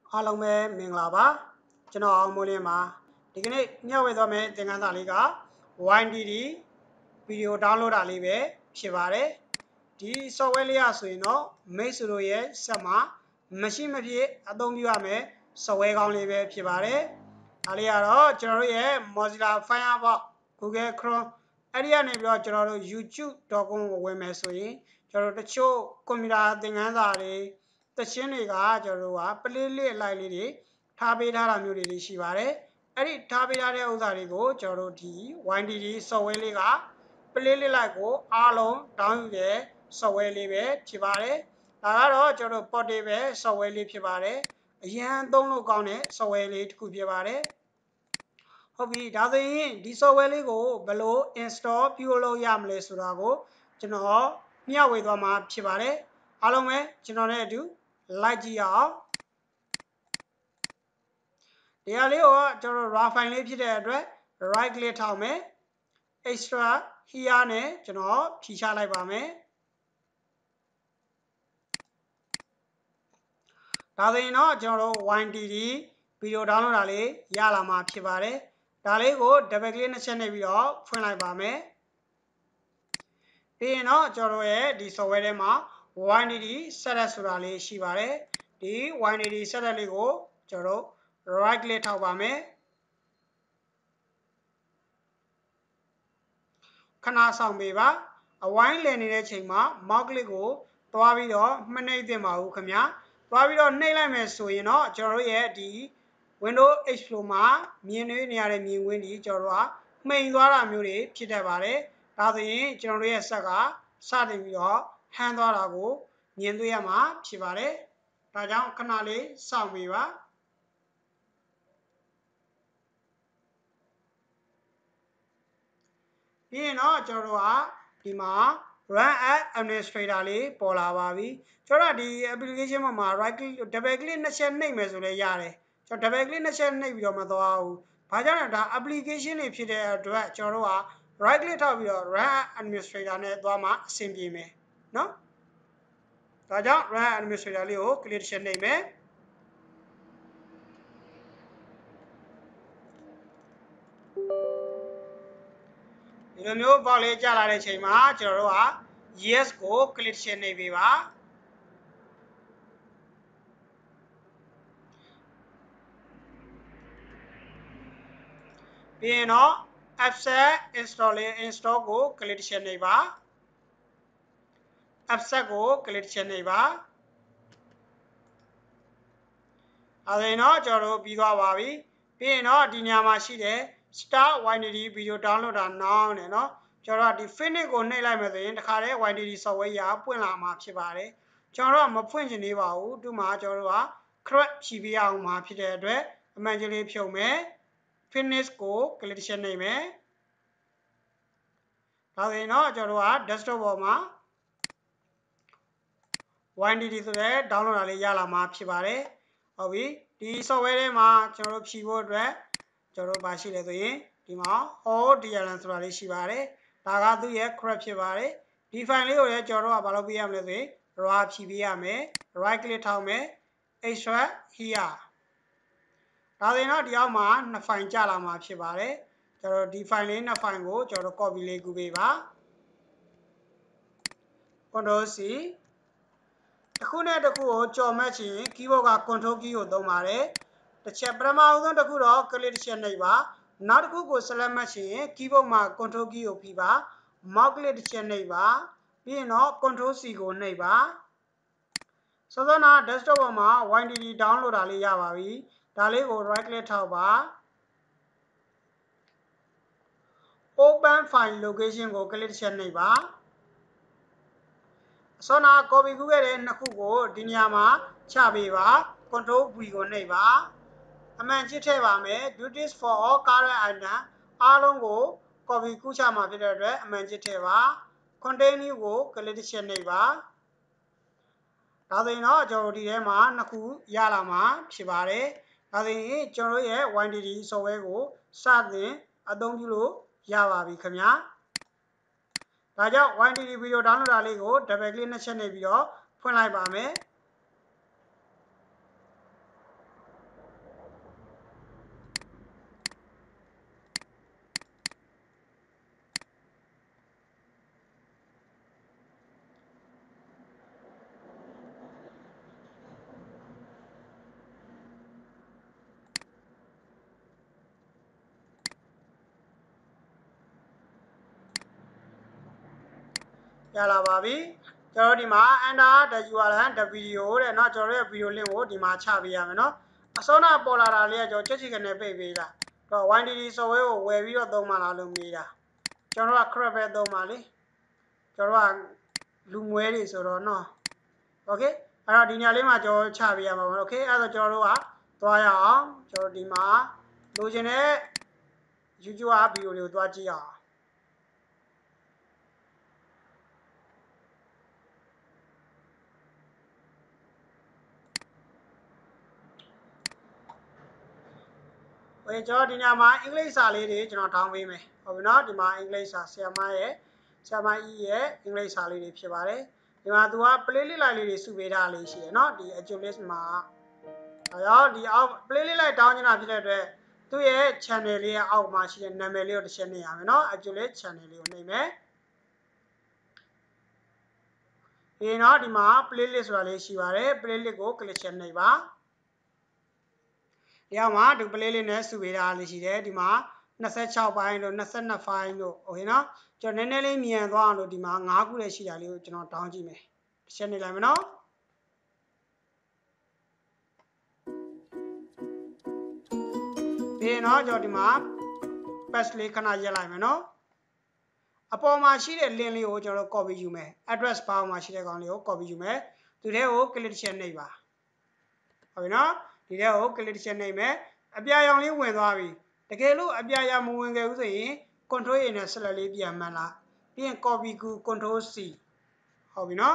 အားလုံးပဲမင်္ဂလာပါကျွန်တော်အောင်မိုးလင်းပါဒီကနေ့ညဝေသွားမယ်သင်ခန်းစာလေးက YDD ဗီဒီယို download တာလေးပဲဖြစ်ပါတယ်ဒီ software လေးရဆိုရင်တော့မိတ်ဆွေတို့ရဲ့ဆက်မှာမရှိမဖြစ်အသုံးပြုရမယ် software ကောင်းလေးပဲဖြစ်ပါတယ်ဒါလေးကတော့ကျွန်တော်တို့ရဲ့ Mozilla Firefox Google Chrome အဲ့ဒီကနေပြီးတော့ကျွန်တော်တို့ youtube.com ကိုဝင်မယ်ဆိုရင်ကျွန်တော်တို့တချို့ကွန်ပျူတာသင်ခန်းစာတွေတခြင်းတွေကကျွန်တော်တို့က playlist အလိုက်လေးတွေထားပေးထားတာမျိုးတွေရှိပါတယ်အဲ့ဒီထားပေးထားတဲ့ဥစ္စာတွေကိုကျွန်တော်တို့ဒီ YDD software လေးက playlist လိုက်ကိုအားလုံး down ယူတဲ့ software လေးပဲဖြစ်ပါတယ်ဒါကတော့ကျွန်တော်တို့ portable software လေးဖြစ်ပါတယ်အရန်သုံးလို့ကောင်းတဲ့ software လေးတစ်ခုဖြစ်ပါတယ်ဟုတ်ပြီဒါဆိုရင်ဒီ software လေးကိုဘယ်လို install ပြုလုပ်ရမလဲဆိုတာကိုကျွန်တော်မျှဝေသွားမှာဖြစ်ပါတယ်အားလုံးပဲကျွန်တော်နဲ့အတူလိုက်ကြည့်အောင်ဒီဟာလေးကိုကျွန်တော် raw file လေးဖြစ်တဲ့အတွက် right click ထောက်မယ် extra here နဲ့ကျွန်တော်ဖြီးချလိုက်ပါမယ်ဒါဆိုရင်တော့ကျွန်တော်တို့ YDD ဗီဒီယို download တာလေးရလာမှာဖြစ်ပါတယ်ဒါလေးကို double click နှစ်ချက်နှိပ်ပြီးတော့ဖွင့်လိုက်ပါမယ်ပြီးရင်တော့ကျွန်တော်ရဲ့ဒီ software ထဲမှာ YDD setup ဆိုတာလေးရှိပါတယ်ဒီ YDD setup လေးကိုကျွန်တော်တို့ right click ထောက်ပါမယ်ခဏဆောင်ပေးပါအဝိုင်းလည်နေတဲ့ချိန်မှာ mouse click ကိုသွားပြီးတော့မနှိပ်သင့်ပါဘူးခင်ဗျာသွားပြီးတော့နှိပ်လိုက်မယ်ဆိုရင်တော့ကျွန်တော်တို့ရဲ့ဒီ Windows Explorer မှာမြင်နေရတဲ့မြင်ကွင်းဒီကျွန်တော်တို့ကမှိန်သွားတာမျိုးတွေဖြစ်တတ်ပါတယ်ဒါဆိုရင်ကျွန်တော်တို့ရဲ့ဆက်ကစတင်ပြီးတော့ဟန်းသွားတာကိုမြင်တွေ့ရမှာဖြစ်ပါတယ်ဒါကြောင့်ခဏလေးစောင့်ပေးပါပြီးရင်တော့ကျွန်တော်တို့ကဒီမှာ run as administrator လေးပေါ်လာပါပြီကျွန်တော်ဒီ application မှာ right click double click နှစ်ချက်နှိပ်မယ်ဆိုလည်းရတယ်ကျွန်တော် double click နှစ်ချက်နှိပ်ပြီးတော့မသွားဘူးဘာကြောင့်လဲဒါ application တွေဖြစ်တဲ့အတွက်ကျွန်တော်တို့က right click ထောက်ပြီးတော့ run as administrator နဲ့သွားမှအဆင်ပြေမယ်เนาะဒါကြောင့် run as administrator လေးကို click တစ်ချက်နှိပ်မယ်ဒီလိုမျိုးပေါက်လေးကြာလာတဲ့ချိန်မှာကျွန်တော်တို့က yes ကို click တစ်ချက်နှိပ်ပေးပါပြီးရင်တော့ offset install ကို click တစ်ချက်နှိပ်ပါ offset ကို click တစ်ချက်နှိပ်ပါအဲဒါရင်တော့ကျွန်တော်တို့ပြီးသွားပါပြီပြီးရင်တော့ဒီညမှာရှိတဲ့ start YDD video downloader now နဲ့เนาะကျွန်တော်တို့ဒီ finish ကိုနှိပ်လိုက်မယ်ဆိုရင်တခါတည်း YDD software ရပွင့်လာမှာဖြစ်ပါတယ်ကျွန်တော်တို့ကမဖွင့်ချင်သေးပါဘူးဒီမှာကျွန်တော်တို့က correct ဖြည့်ပေးအောင်မှာဖြစ်တဲ့အတွက်အမှန်ကြီးလေးဖြုတ်မယ် finish ကို click တစ်ချက်နှိပ်မယ်ဒါဆိုရင်တော့ကျွန်တော်တို့က desktop ပေါ်မှာ YDD ဆိုတဲ့ download တာလေးရလာမှာဖြစ်ပါတယ်ဟုတ်ပြီဒီ software ထဲမှာကျွန်တော်တို့ဖြည့်ဖို့အတွက်ကျွန်တော်တို့ပါရှိလဲဆိုရင်ဒီမှာ ODLN ဆိုတာလေးရှိပါတယ်ဒါကသူ့ရဲ့ correct ဖြစ်ပါတယ်ဒီ file လေးကိုလည်းကျွန်တော်တို့ကဘာလုပ်ပေးရမလဲဆိုရင် raw ဖြည့်ပေးရမယ် right click ထောက်မယ် extract here ဒါဆိုရင်တော့ဒီအောက်မှာ2 file ကြာလာမှာဖြစ်ပါတယ်ကျွန်တော်ဒီ file လေး2 file ကိုကျွန်တော်တို့ copy လေးကူးပေးပါ Ctrl C တစ်ခုနဲ့တစ်ခုကိုကြော်မဲ့ချင် keyboard က control key ကိုသုံးပါတယ်တစ်ချက်ပထမအောင်ဆုံးတစ်ခုတော့ click တစ်ချက်နှိပ်ပါနောက်တစ်ခုကို select မဲ့ချင် keyboard မှာ control key ကိုဖိပါ mouse click တစ်ချက်နှိပ်ပါပြီးရင်တော့ Ctrl C ကိုနှိပ်ပါစောစောနာ desktop ပေါ်မှာ YDD download တာလေးရပါပြီဒါလေးကို right click ထောက်ပါ open file location ကို click တစ်ချက်နှိပ်ပါစောနာ copy ကူးခဲ့တဲ့နှစ်ခုကိုဒီနေရာမှာချပေးပါ Ctrl V ကိုနှိပ်ပါအမှန်ချစ်ထည့်ပါမယ် duties for all current item အားလုံးကို copy ကူးချမှာဖြစ်တဲ့အတွက်အမှန်ချစ်ထည့်ပါ continue ကို click တစ်ချက်နှိပ်ပါဒါဆိုရင်တော့ကျွန်တော်ဒီထဲမှာနှစ်ခုရလာမှာဖြစ်ပါတယ်ဒါဆိုရင်ကျွန်တော်ရဲ့ YDD software ကိုစတင်အသုံးပြုလို့ရပါပြီခင်ဗျာဒါကြောင့် YDD video download တာလေးကို double click နှစ်ချက်နှိပ်ပြီးတော့ဖွင့်လိုက်ပါမယ်ရလာပါပြီကျွန်တော်ဒီမှာ enter the URL the video တဲ့เนาะကျွန်တော်ရဲ့ video link ကိုဒီမှာချပေးရမယ်เนาะအစောနာပေါ်လာတာလေးကကျွန်တော်ချက်ချင်ကနေပိတ်ပေးတာတော့ YDD software ကိုဝယ်ပြီးတော့သုံးမှလားလို့မေးတာကျွန်တော်က crap ပဲသုံးပါလေကျွန်တော်ကလူမွဲတွေဆိုတော့เนาะ okay အဲ့တော့ဒီညလေးမှာကျွန်တော်ချပေးရမှာပါ okay အဲ့တော့ကျွန်တော်တို့ကသွားရအောင်ကျွန်တော်ဒီမှာလိုချင်တဲ့ YouTube ဗီဒီယိုတွေကိုသွားကြည့်အောင်โอเคကျွန်တော်ဒီညမှာအင်္ဂလိပ်စာလေးတွေကျွန်တော်ထောင်းပေးမယ်ဟုတ်ပြီเนาะဒီမှာအင်္ဂလိပ်စာဆရာမရဲ့အင်္ဂလိပ်စာလေးတွေဖြစ်ပါတယ်ဒီမှာသူက playlist လိုက်လေးတွေစုပေးထားလေးရှိတယ်เนาะဒီ Acculist မှာအဲ့တော့ဒီအောက် playlist လိုက်တောင်းနေတာဖြစ်တဲ့အတွက်သူ့ရဲ့ channel လေးရဲ့အောက်မှာရှိတဲ့နာမည်လေးကိုတစ်ချက်နှိပ်ရမယ်เนาะ Acculist channel လေးကိုနှိပ်မယ်ဒီเนาะဒီမှာ playlist ဆိုတာလေးရှိပါတယ် playlist ကို click ချက်နှိပ်ပါဒီအောက်မှာဒီ playlist နဲ့စုပေးထားလေးရှိတယ်ဒီမှာ26ပိုင်းတို့22ပိုင်းတို့โอเคเนาะကျွန်တော်နည်းနည်းလေးမြန်သွားအောင်လို့ဒီမှာ9ခုလည်းရှိတာလေးကိုကျွန်တော်တောင်းကြည့်မယ်တစ်ချက်နှိပ်လိုက်မယ်เนาะပြီးရင်တော့ကျွန်တော်ဒီမှာ paste လေးခဏရက်လိုက်မယ်เนาะအပေါ်မှာရှိတဲ့ link လေးကိုကျွန်တော်တို့ copy ယူမယ် address bar မှာရှိတဲ့ကောင်လေးကို copy ယူမယ်သူထဲကို click တစ်ချက်နှိပ်ပါဟုတ်ပြီเนาะဒီထဲကို click တစ်ချက်နှိပ်မယ်အပြာရောင်လေးဝင်သွားပြီတကယ်လို့အပြာရောင်မဝင်ခဲ့ဘူးဆိုရင် control A နဲ့ select လေးပြန်မှန်းလာပြီးရင် copy Q control C ဟုတ်ပြီเนาะ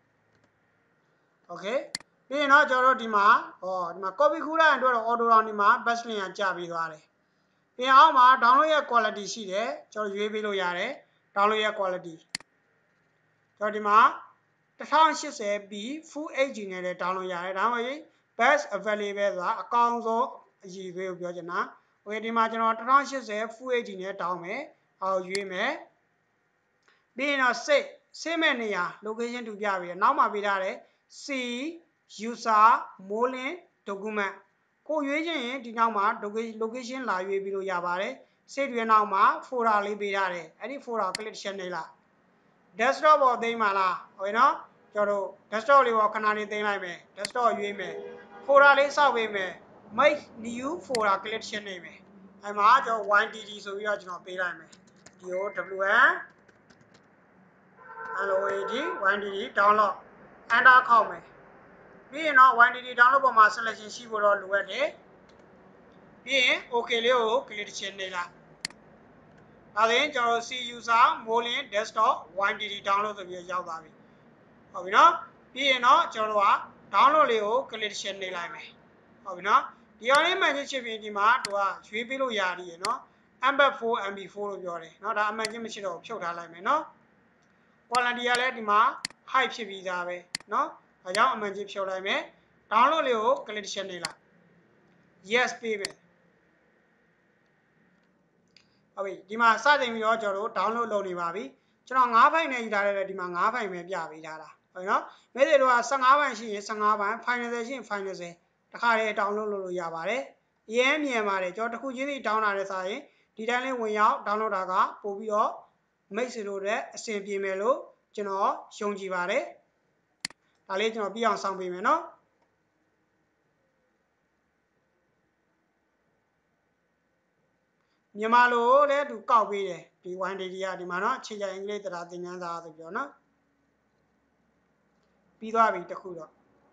okay ပြီးရင်တော့ကျွန်တော်တို့ဒီမှာဒီမှာ copy Q လိုက်ရင်တို့တော့ auto down ဒီမှာ bus link ကကြာပြီးသွားတယ်ပြီးရင်အောက်မှာ download ရဲ့ quality ရှိတယ်ကျွန်တော်ရွေးပေးလို့ရတယ် download ရဲ့ quality ကျွန်တော်ဒီမှာ 1080p full HD နဲ့လည်း download ရတယ်ဒါမှမဟုတ် best available ဆိုတာအကောင်းဆုံးအရည်အသွေးကိုပြောချင်တာโอเคဒီမှာကျွန်တော်1080 full HD နဲ့တောင်းမယ်အော်ရွေးမယ်ပြီးရင်တော့ save မဲ့နေရာ location တူပြပြီးနောက်မှာပေးထားတယ် C user molin document ကိုရွေးချင်ရင်ဒီနောက်မှာ location လာရွေးပြီးလို့ရပါတယ် save ရဲ့နောက်မှာ folder လေးပေးထားတယ်အဲ့ဒီ folder click ချက်နှိပ်လိုက် desktop ပေါ်သိမ်းပါလားဟုတ်နော်ကျွန်တော်တို့ desktop လေးပေါ်ခဏလေးသိမ်းလိုက်မယ် desktop ရွေးမယ် folder လေးစောက်ပေးမယ် make new folder click ချက်နှိပ်မယ်အဲ့မှာကျွန်တော် YDD ဆိုပြီးတော့ကျွန်တော်ပေးလိုက်မယ် DOWN LOAD YDD download enter ခောက်မယ်ပြီးရင်တော့ YDD download ပေါ်မှာ selection ရှိဖို့တော့လိုအပ်တယ်ပြီးရင် okay လေးကို click ချက်နှိပ်လိုက်ဒါဆိုရင်ကျွန်တော် C user molin desktop YDD download ဆိုပြီးရောက်သွားပြီဟုတ်ပြီနော်ပြီးရင်တော့ကျွန်တော်တို့က download လေးကို click ချက်နှိပ်လိုက်မယ်ဟုတ်ပြီနော်ဒီအောင်လေးမှန်ချင်းချစ်ပြီးဒီမှာသူကရွေးပေးလို့ရသေးတယ်နော် MB4 MB4 လို့ပြောတယ်နော်ဒါအမှန်ချင်းမရှိတော့ဖြုတ်ထားလိုက်မယ်နော် quality ကလည်းဒီမှာ high ဖြစ်ပြီးသားပဲနော်ဒါကြောင့်အမှန်ချင်းဖြုတ်လိုက်မယ် download လေးကို click ချက်နှိပ်လိုက် yes ပေးမယ်ဟုတ်ပြီဒီမှာစတင်ပြီးတော့ကျွန်တော်တို့ download လုပ်နေပါပြီကျွန်တော်9ဖိုင်နဲ့ယူထားတဲ့ဒီမှာ9ဖိုင်ပဲပြပေးထားတာဟုတ်နော်မဲတွေတော့15ဖိုင်ရှိရင်15ဖိုင် file 20ရှိရင် file 20တခါတည်း download လုပ်လို့ရပါတယ်အရင်မြန်ပါတယ်ကျွန်တော်တစ်ခုချင်းစီ down လာတဲ့စာရင်ဒီတိုင်းလေးဝင်ရောက် download တာကပို့ပြီးတော့မိတ်ဆွေတို့တဲ့အဆင်ပြေမယ်လို့ကျွန်တော်ယုံကြည်ပါတယ်ဒါလေးကျွန်တော်ပြအောင်စောင့်ပေးမယ်နော်မြန်မာလိုလည်းသူကောက်ပေးတယ်ဒီ YDD ကဒီမှာနော်အခြေခံအင်္ဂလိပ်တရားသင်ခန်းစာဆိုပြီးတော့နော်ပြီးသွားပြီတခုတော့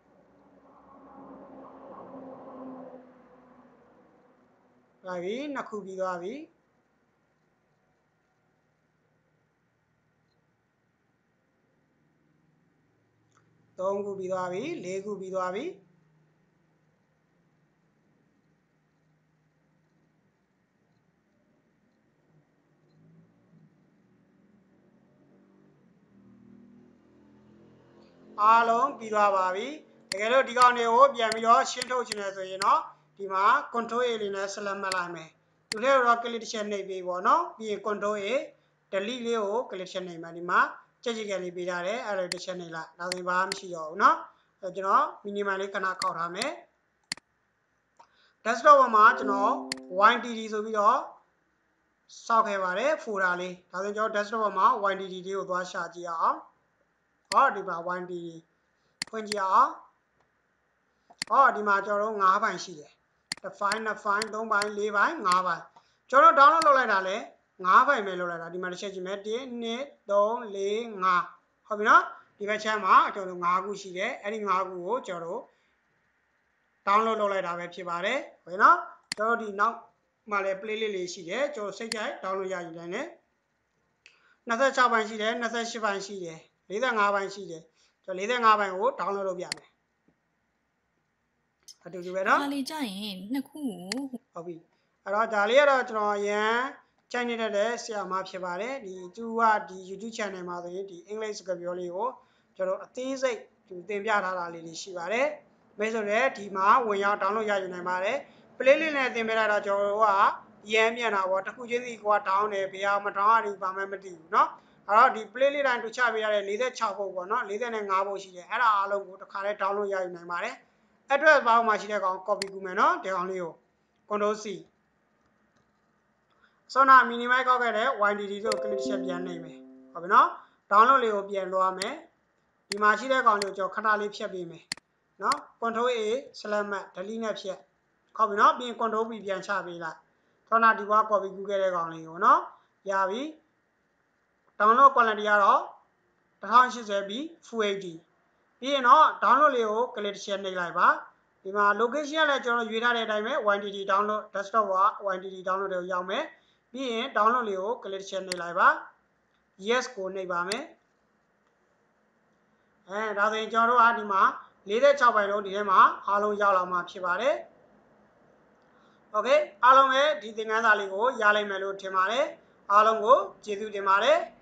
သွားပြီနှစ်ခုပြီးသွားပြီ3ခုပြီးသွားပြီ4ခုပြီးသွားပြီအားလုံးပြီးသွားပါပြီတကယ်လို့ဒီကောင်တွေကိုပြန်ပြီးတော့ရှင်းထုတ်ချင်တယ်ဆိုရင်တော့ဒီမှာ control A လေးနဲ့ select မှတ်လိုက်မယ်သူထဲတော့ click တစ်ချက်နှိပ်ပေးပေါ့နော်ပြီးရင် control A delete လေးကို click ချက်နှိပ်မယ်ဒီမှာချက်ချစ်ကန်လေးပေးထားတယ်အဲ့ဒါတစ်ချက်နှိပ်လိုက်ဒါဆိုရင်ဘာမှမရှိတော့ဘူးเนาะအဲ့ကျွန်တော် minimize လေးခဏခောက်ထားမယ် desktop ပေါ်မှာကျွန်တော် YDD ဆိုပြီးတော့စောက်ခဲ့ပါတယ် folder လေးဒါဆိုရင်ကျွန်တော် desktop ပေါ်မှာ YDD လေးကိုသွားရှာကြည့်အောင်ဒီမှာ YNDD ဖွင့်ကြည့်အောင်ဒီမှာကျွန်တော်တို့5ပိုင်းရှိတယ်တစ်ပိုင်း2ပိုင်း3ပိုင်း4ပိုင်း5ပိုင်းကျွန်တော် download လုပ်လိုက်တာလဲ5ပိုင်းပဲလုပ်လိုက်တာဒီမှာတစ်ချက်ကြည့်မယ်1 2 3 4 5ဟုတ်ပြီနော်ဒီဘက်ချမ်းမှာကျွန်တော်တို့5ခုရှိတယ်အဲ့ဒီ5ခုကိုကျွန်တော်တို့ download လုပ်လိုက်တာပဲဖြစ်ပါတယ်ဟုတ်နော်ကျွန်တော်ဒီနောက်မှာလဲ playlist လေးရှိတယ်ကျွန်တော်စိတ်ကြိုက် download ရယူနိုင်တယ်26ပိုင်းရှိတယ်28ပိုင်းရှိတယ်45ပိုင်းရှိတယ်ကျွန်တော်45ပိုင်းကို download လုပ်ပြမယ်အတူတူပဲနော်ဒါလေးကြရင်နှစ်ခုကိုဟုတ်ပြီအဲ့တော့ဒါလေးကတော့ကျွန်တော်အရန်ကြိုက်နေတဲ့ဆရာမဖြစ်ပါတယ်ဒီသူကဒီ YouTube channel မှာဆိုရင်ဒီအင်္ဂလိပ်စကားပြောလေးကိုကျွန်တော်အသေးစိတ်သူသင်ပြထားတာလေးတွေရှိပါတယ်မဲဆိုတော့ဒီမှာဝင်ရောက် download ရယူနိုင်ပါတယ် playlist နဲ့သင်ပေးလိုက်တော့ကျွန်တော်တို့ကရမ်းမြန်တာပေါ့တစ်ခုချင်းစီကိုက down တယ်ဘယ်ဟာမ down ရဘူးဘာမှမသိဘူးเนาะအဲ့တော့ဒီ playlist တိုင်းတို့ချပေးရတဲ့46ပုတ်ပေါ့เนาะ45ပုတ်ရှိတယ်အဲ့ဒါအားလုံးကိုတစ်ခါတည်း download ရယူနိုင်ပါတယ် address bar မှာရှိတဲ့ကောင် copy ကူမယ်เนาะဒီကောင်လေးကို Ctrl C စောနာ minimize ကောက်ခဲ့တဲ့ YNDD ကို click ချက်ပြန်နှိပ်မယ်ဟုတ်ပြီเนาะ download လေးကိုပြန်လွှားမယ်ဒီမှာရှိတဲ့ကောင်လေးကိုကျွန်တော်ခဏလေးဖြတ်ပေးမယ်เนาะ Ctrl A /mat delete နဲ့ဖြတ်ဟုတ်ပြီเนาะပြီးရင် Ctrl B ပြန်ချပေးလိုက်စောနာဒီဘွား copy ကူခဲ့တဲ့ကောင်လေးကိုเนาะရပြီ download quality ကတော့1080p Full HD ပြီးရင်တော့ download လေးကို click ချက်နှိပ်လိုက်ပါဒီမှာ location ကလည်းကျွန်တော်ရွေးထားတဲ့အတိုင်းပဲ YNDD download desktop က YNDD download တွေကိုရောက်မယ်ပြီးရင် download လေးကို click ချက်နှိပ်လိုက်ပါ yes ကိုနှိပ်ပါမယ်ဒါဆိုရင်ကျွန်တော်တို့ကဒီမှာ46ပိုင်းလုံးဒီထဲမှာအားလုံးရောက်လာမှာဖြစ်ပါတယ်โอเคအားလုံးပဲဒီသင်ခန်းစာလေးကိုရလိမ့်မယ်လို့ထင်ပါတယ်အားလုံးကိုကျေးဇူးတင်ပါတယ်